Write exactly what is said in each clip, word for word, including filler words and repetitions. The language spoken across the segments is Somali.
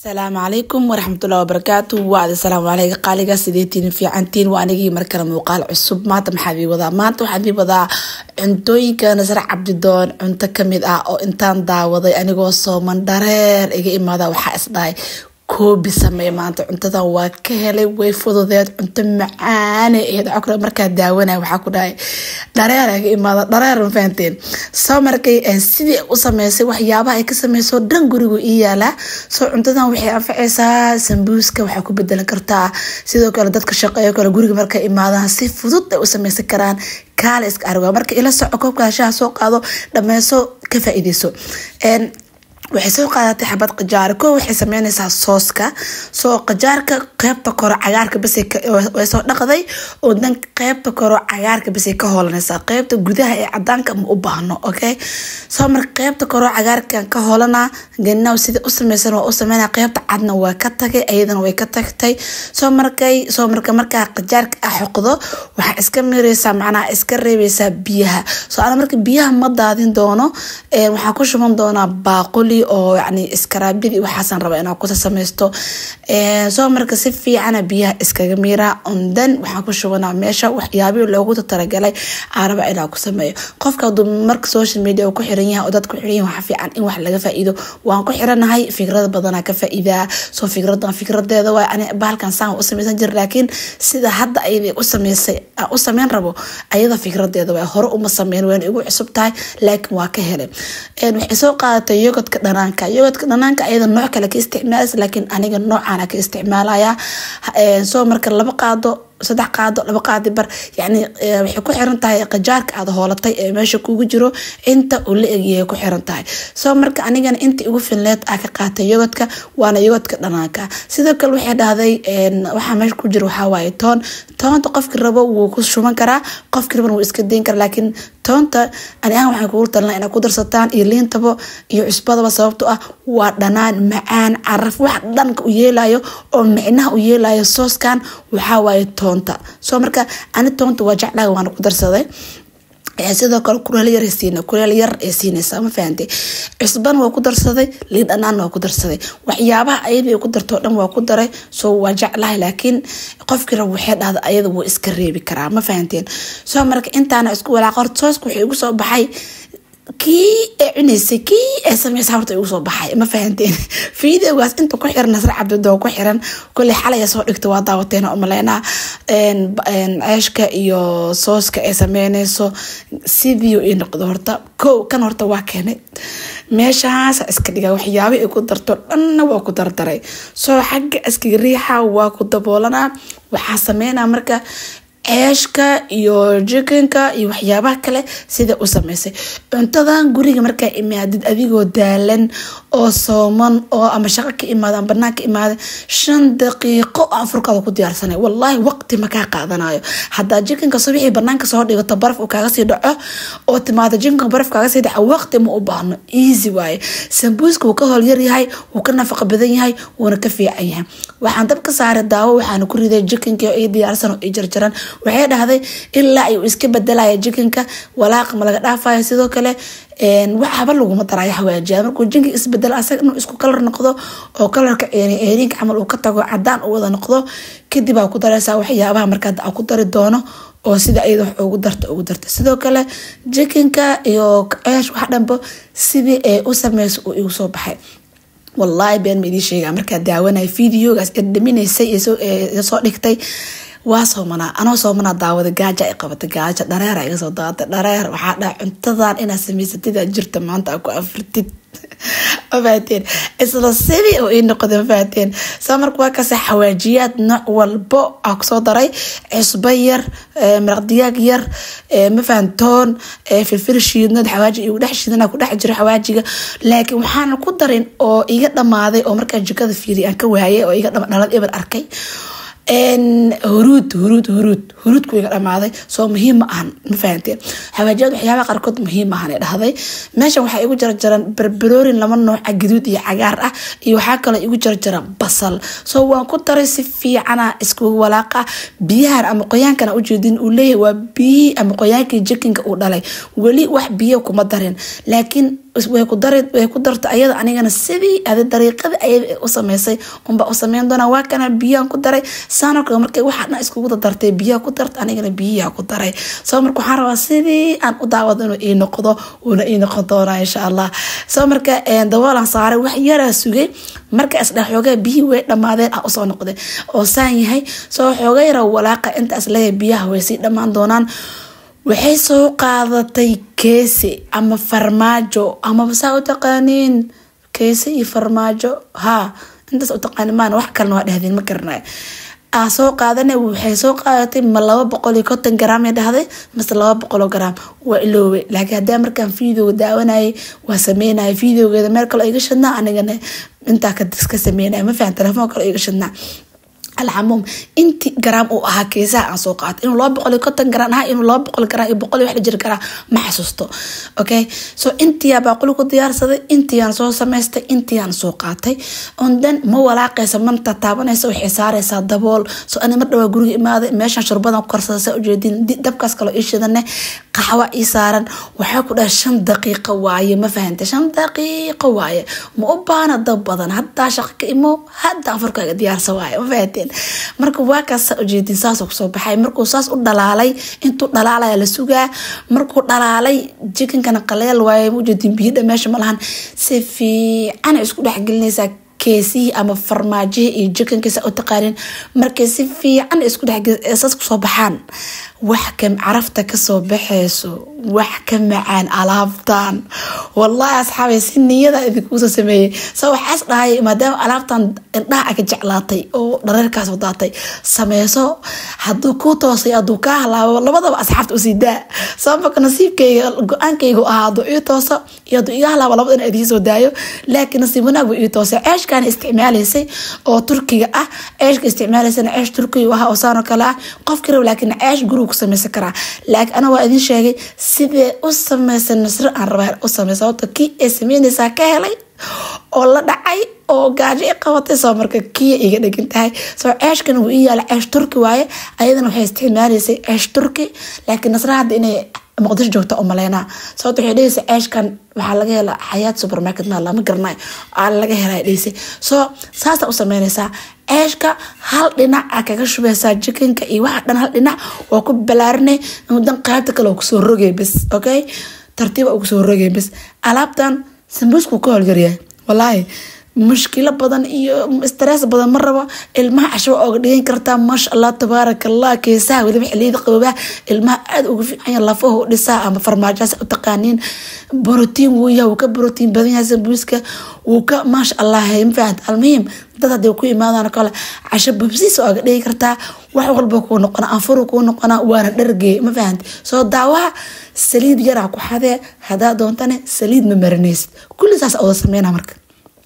السلام عليكم ورحمة الله وبركاته. وعد السلام عليكم قالقة سيديتين في عنتين وانجي مركل موقال عصب ما تم حبيب وضع ما تو حبيب وضع انتوي كان زرع عبد الدون انت كميد او انتان دا وضي انيقو صومن درير ايجي اما دا وحاس داي كوبي سمي maanta cuntada waa ka helay way fududeed cunto macaan ee cukra marka daawanay waxa ku dhahay dareeraga imaada dareer ma fahanteen soo markay sidii u sameysay waxyaabaha ay ka sameyso dhan gurigu ii yaala soo cuntadan waxay anfacaysaa sambuuska waxa ku bedelan kartaa sidoo kale dadka shaqeeyo kale guriga marka imaadaan si fudud ay u sameysan karaan kaale iska argo marka ila soco koobka shaah soo qaado dhameyso ka faa'iideyso een waxay soo qaadatay xabad qajaar ko waxay sameynaysaa sooska soo qajaarka qaybta koro cagaarka bas ay soo dhaqday oo dan qaybta koro cagaarka bas ay ka hoolanaysaa qaybta gudaha ee cadaanka ma u baahno okay soo mar qaybta koro cagaarka ka hoolana ganaaw sida u sameysan oo u sameynaa qaybta cadna waa ka tagay ayadana way ka tagtay soo markay soo marka marka qajaarka ah xoqdo waxa iska miiraysaa macnaa iska reebaysaa biyaha soo ana marka biyaha ma daadin doono ee waxa ku shuban doona baaquli oo yani iskarabidi waxaan rabaa inaan ku sameysto ee soo marka si fiican biyaha iskaga miira ondan waxaan ku shubanaa meesha waxyaabiyo loogu talagalay araba inaan ku sameeyo qofka dum marka social media ku xiran yahay oo dad ku xiran yahay waxa fiican in wax laga faa'iido waan ku xiranahay fikrad badan ka faa'iida soo fikradan fikradeeda waa ani baalkan saan u sameysan jir laakiin sida hadda ay u sameysay u sameyn rabo ayada fikradeeda waa hore uma sameyn waan igu cusub tahay laakiin waa ka helay een waxay soo qaadatay yogurtka dhanaanka yogurtka dhanaanka ayada nooc kale ka isticmaalaysa laakiin aniga noocaan ka isticmaalaya ee soo marka laba qaado saddex qaado laba qaadi bar yani waxay ku xiran tahay qajaarka aad hoolatay ee meesha kugu jiro inta uu la eegay ku xiran tahay soo marka anigana inta ugu fileed aa ka qaatay yogurtka waana yogurtka dhanaanka sidoo kale waxay dhahday een waxa meesha ku jiro waxa waaye toon toonta qofkii rabo wuu ku shuban karaa qofkii rabo wuu iska deyn karaa laakiin toonta ani aan waxaan kugu talnaa inaad ku darsataan iyo liintaba iyo cusbadaba sababtoo ah waa dhanaan macaan caraf wax dhanka u yeelayo oo micnaha u yeelayo sooskan waxa waaye toonta soo marka ani toonta waa jeclaa waan ku darsaday ee sidoo kale kuleel yar siina kuleel yar ee siinaysa ma fahanti cusban waa ku darsaday liid dhanaan waa ku darsaday waxyaabaha ayada ku darto dhan waa ku daray soo waa jeclaa laakiin qofkii rabo waxay dhahda ayada wuu iska reebi karaa ma fahanteen soo marka intaana isku walaaqor soosku wuxuu igu soo baxay kii cunaysa kii ee sameysay horta igu soo baxay ma fahanteen fiideegaas inta ku xiran Nasr Cabdidoo ku xiran kulli xalay soo dhigto waa daawateen oo maleena een een ceeshka iyo sooska ee sameynayso sidii uu noqdo horta ko kan horta waa keenay meeshaas iska dhiga waxyaabo ay ku darto dhanna waa ku dardaray soo xagga iska riixa waa ku daboolana waxa sameynaa marka ceeshka iyo jikinka iyo waxyaabaha kale sida u sameysay cuntadan guriga marka imaadid adigoo daalan oo sooman oo ama shaqo ka imaadaan banaanka imaada shan daqiiqo afurkada ku diyaarsanay wallahi waqti ma ka qaadanayo hadaa jikinka subaxii banaanka soo dhigato baraf uu kaaga sii dhaco oo timaada jikinka baraf kaaga sii dhaco waqti ma u baahno easy way sambuuska uu ka hool yar yahay uu ka nafaqo badan yahay wuuna ka fiican yahay waxaan dab ka saaray daawo waxaan ku riday jikinka oo diyaarsan oo jarjaran waxay dhahday ilaa ay iska bedelayo jikinka walaaq ma laga dhaafayo sidoo kale een waxaba lagu ma darayo xawaajiya markuu jinka isbedel asaga inuu isku kalar noqdo oo kalarka eerinka amal uu ka tago cadaan u wada noqdo kadib aa ku daraysaa waxyaabaha marka aad ku dari doono oo sida ay wax ugu darto ugu darto sidoo kale jikinka iyo ceesh wax dhanba sidii ay u sameeyso oo igu soo baxay wallahi been ma idin sheega marka daawanay fiidiyogaas edminaysay ee soo dhigtay waa soomana anoo soomana daawada gaaja ay qabatay gaaja dhareer ay soo daatay dhareer waxa dhac cuntadan ina sameysatid jirta maanta ku afurtid abaateen isla sidii oo in noqdo faateen samarku waa ka sax xawaajiyaad nooc walbo aan soo daray cusbo yar maraq digaag yar ma fahantoon filfil shiidnad xawaaji iyo dhex shiidana ku dhex jira xawaajiga laakiin waxaan ku darin oo iga dhamaaday oo marka jikada fiiri aan ka waayay oo iga dhalad eber arkay ان هرود هرود هرود هرود كوي دمaaday soo muhiim ah ma fahanteen xawaajiyad waxyaabo qarkood muhiim ah ay dhahday meesha waxa igu jarjaran barbaroorin lama nooc gaduud iyo cagaar ah iyo waxa kale igu jarjaran basal soo waan ku daray si fiican isku walaaqa biyaha ama qoyaankana u jeedin uu leeyahay waa biyo ama qoyaankii jikinka uu dhalay wali wax biyo kuma darin laakiin way ku darid way ku darto ayada anigana sidii ada dariiqada ayada u sameysay unba u sameyn doona waa kana biyo ku daray saano kale markay waxa dhan isku wada dartay biyo ku darto anigana biyo ku daray soo marka waxaan rabaa sidii aan u daawado inuu ii noqdo oo ii noqon doona insha Allah soo marka ee dawaalan saaray wax yar sugay marka isdhax xoogaa biyo way dhamaadeen ah soo noqday oo saan yahay soo xoogaa yar walaaqa inta isleey biyaha way si dhamaan doonaan waxay soo qaadatay keesi ama farmaajo ama waxa u taqaaniin keesi iyo farmaajo ha intaas u taqaaniin maan wax kale waa dhahdeen ma karnaa aa soo qaadanay waxay soo qaadatay ma laba boqol iyo konton gram ee dhahday mas laba boqol gram waa iloowe laakiin hadaa markaan video daawanay waa sameynay videogeeda meel kale iga shadna anigana inta ka diska sameynay ma fahanta telefoon kale iga shadna العموم انت جرام او اها كيسا عن سوقات انو لو بقول كنتن جرام ها انو لو بقول جرام بقول واحد جير جرام ما حسستو اوكي سو انت يا بقول كو ديارسده انت يان سو سميستay انت يان سوقاتay اندن ما walaaqaysa manta taabanaysa waxay saaraysa dabool soo ana mar dhawa guriga imaade meeshan shurbadan ku karsada u jeedin dabkaas kale ishadane qaxwa ii saaran waxa ku dhahay shan daqiiqo waaye ma fahantay shan daqiiqo waaye ma u baana dab badan hadda shaqo imo hadda afurkaaga diyaarsa waaye ma fahantay marka waa ka soo jeedin saas oo soo baxay markuu saas u dhalaalay intuu dhalaalay la sugaa markuu dhalaalay jikinkana qaleel waaye u jeedin biyo meesha malahan si fiican isku dhex gelinaysa keesi ama farmaajo iyo jikinkiisa u taqaarin markay si fiican isku dhex saas ku soo baxaan wax kam carafta ka soo baxayso wax ka macaan alaabtan wallahi asxaabay si niyada idinku soo sameeyay soo waxaas dhahay maadaama alaabtan indhaha ka jeclaatay oo dhareerkaas wadaatay sameeyso haduu ku toosay aduu ka halaabo labadaba asxaabta u siidaa soo marka nasiibkayga go'aankaygu ahaado ii tooso iyo aduu iga halaabo labadana idin soo daayo laakiin nasiib wanaag uu ii toosay ceeshkan isticmaalaysay oo turkiga ah ceeshka isticmaalaysana ceesh turkiga waxa oo saano kala qof kale laakiin ceesh guriga sameysan kara laakiin ana waa idin sheegay sidee u sameysan nasr aan rabaa u sameysan oo kii ee sameynaysa ka helay oo la dhacay oo gaajo qabatay soo marka kii iga dhigin tahay soo ceeshkan uu yaala ceesh turki waaye ayadana waxay isticmaalaysay ceesh turki laakiin nasr hadda inay مقدش جوتا أملينا صوت حديث إيش كان وحلاقي لا حياة سوبر ماركت ما لا مقرناي على لاقي هلا ليسي سو ساسا أسميني سا إيش كا هل لنا أكاكش بس جيكين كأي واحد لنا هل لنا وكوب بلارني ودن قاعدتك لو كسور رجع بس أوكي ترتيب أو كسور رجع بس ألعبتن سنبوس كوكول جريه والله مشكلة بدن إيو استرس بدن مرة الماء عشوا أقدين كرتا ما شاء الله تبارك الله كيسا وذبح اللي يدقوا الماء عاد وقف عين الله فوق لسا أما فرماجاس وتقانين بروتين ويا وك بروتين بدن هذا بوسكا وك ما شاء الله ينفعت المهم ده ده وكوي ما أنا قال عشان ببسيس أقدين كرتا وحول بكون نقنا أنفر وكون نقنا وانا درجي ما فهمت سو دعوة سليد يرعى كحدا هذا دون تاني سليد ممرنيس كل ساس أول سمينا مركب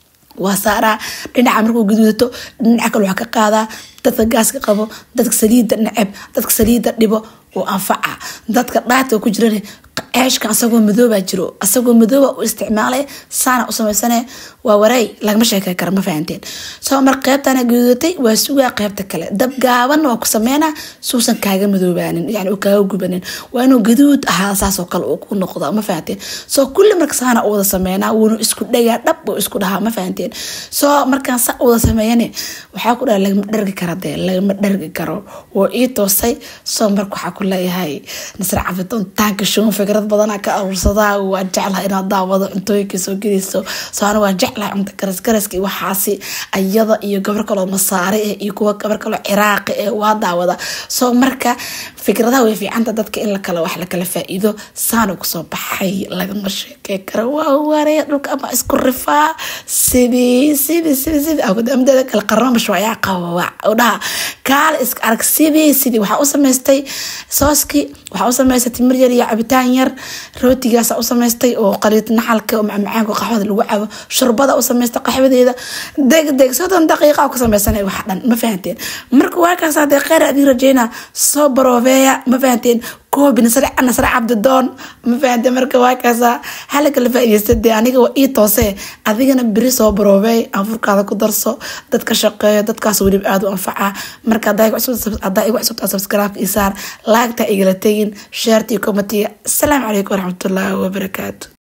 وصارا dhinaca markuu guduuto dhinaca kale waxa ka qaada dadka gaaska qabo dadka saliida nacab dadka saliida dhibo oo anfaca dadka dhaata ku jiraan ceeshka asagoo madooba jiro asagoo madooba u isticmaalay saana u sameysane waa waray lagama sheekay kar ma fahanteen soo mar qaybtana guduutay waa suuqa qaybta kale dab gaaban oo ku sameeyna suusan kaaga madoobaanin yani oo kaaga gubanin waa inuu guduud ahaa saas oo kale oo ku noqdo ma fahanteen soo kulli marka saana u wada sameeyna wuu isku dhagaa dhab oo isku dhaha ma fahanteen soo markaan sa wada sameeyane waxa ku dhahay lagama dhargi karo de lagama dhargi karo oo ii toosay soo marka waxa ku leeyahay nasra cabdon taanka shoon fikrad badan ka aruursadaa waa jeclahay inaad daawado cuntooyinka soo geliso soo ana waa jeclahay cunto karas karaski waxaasi ayada iyo gabar kale oo masaare iyo kuwa gabar kale ciraaq ee waa daawada soo marka fikradaha way fiicanta dadka in la kala wax la kala faa'iido saan ku soo baxay laga sheekay karo waa wareey dhulka ama isku rifaa sidii sidii sidii sidii aad amdada kala qarno mashruuca qawa oo dhaha kaal iska arag sidii sidii waxa u sameystay sooski waxa u sameystay timir yar iyo cabitaan yar rootigaas u sameystay oo qaliid naxalka oo macmacaanka qaxwada lagu cabo shurbada u sameystay qaxwadeeda deg deg soddon daqiiqo ku sameysanay wax dhan ma fahanteen marka waa ka saade qeer aad rajayna soo baroobeeya ma fahanteen كوب نسرع نسرع عبد الدون ما في عندي مركب وكذا حالك اللي في يستدي أنا جو إيه توصي أذيك أنا بريسو بروبي أفرق هذا كدرسو دتك شقة دتك سوري بقعدوا أنفعه مركب دايق وعسوب دايق وعسوب سبسكرايب إيسار لايك تأجلتين شيرتي كومنتي السلام عليكم ورحمة الله وبركاته.